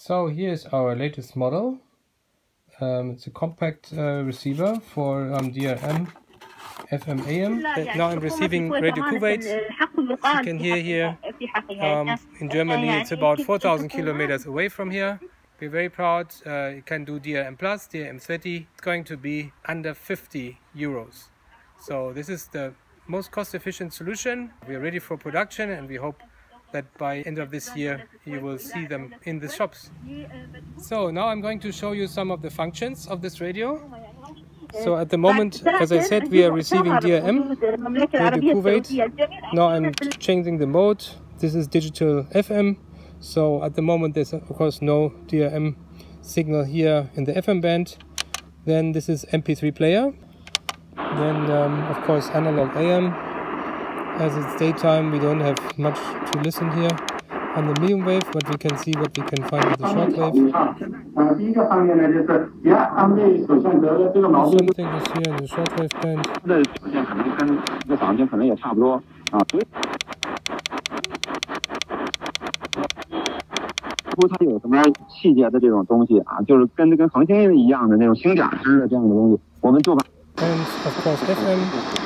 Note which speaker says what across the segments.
Speaker 1: So here's our latest model. It's a compact receiver for DRM FM AM. Now I'm receiving Radio Kuwait. You can hear here. In Germany it's about 4,000 kilometers away from here. We're very proud. It can do DRM Plus, DRM 30. It's going to be under 50 euros. So this is the most cost-efficient solution. We are ready for production, and we hope that by end of this year you will see them in the shops. So now I'm going to show you some of the functions of this radio. So at the moment, as I said, we are receiving DRM, Radio Kuwait. Now I'm changing the mode. This is digital FM. So at the moment there's of course no DRM signal here in the FM band. Then this is MP3 player. Then of course analog AM. As it's daytime, we don't have much to listen here on the medium wave, but we can see what we can find with the short wave. Something is here in the short wave band. And of course FM.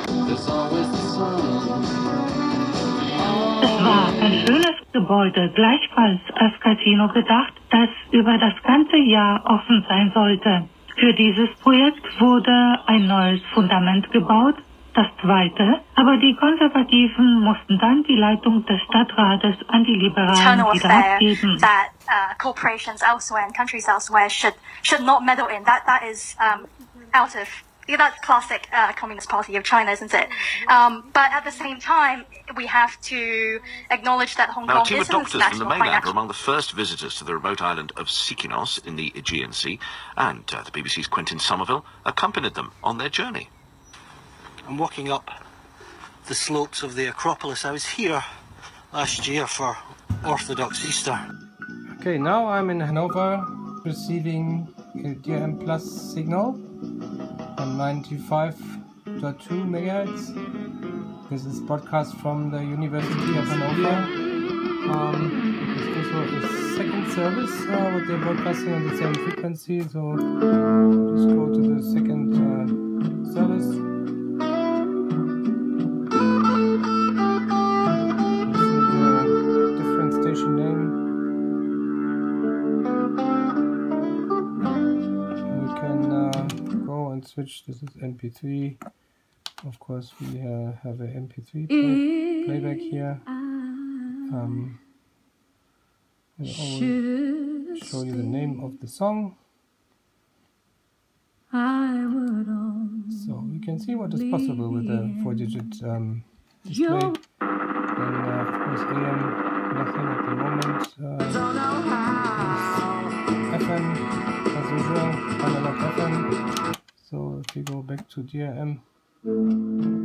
Speaker 2: Es war ein schönes Gebäude, gleichfalls als Casino gedacht, das über das ganze Jahr offen sein sollte. Für dieses Projekt wurde ein neues Fundament gebaut, das zweite, aber die Konservativen mussten dann die Leitung des Stadtrates an die Liberalen wieder abgeben.
Speaker 3: That corporations elsewhere and countries elsewhere should not meddle in. That is out of that's classic Communist Party of China, isn't it? But at the same time, we have to acknowledge that Hong Kong is an international
Speaker 4: doctors from the mainland are among the first visitors to the remote island of Sikinos in the Aegean Sea, and the BBC's Quentin Somerville accompanied them on their journey.
Speaker 5: I'm walking up the slopes of the Acropolis. I was here last year for Orthodox Easter.
Speaker 1: Okay, now I'm in Hanover receiving a DRM Plus signal on 95.2 megahertz. This is broadcast from the University of Hanover. It's also a second service, what they're broadcasting on the same frequency. So just go to the second service. This is the different station name. We can go and switch. This is MP3. Of course, we have a MP3 playback here. I'll always show you the name of the song. So you can see what is possible with a 4-digit display. Then of course AM, nothing at the moment. FM, as usual, analog FM. So if we go back to DRM.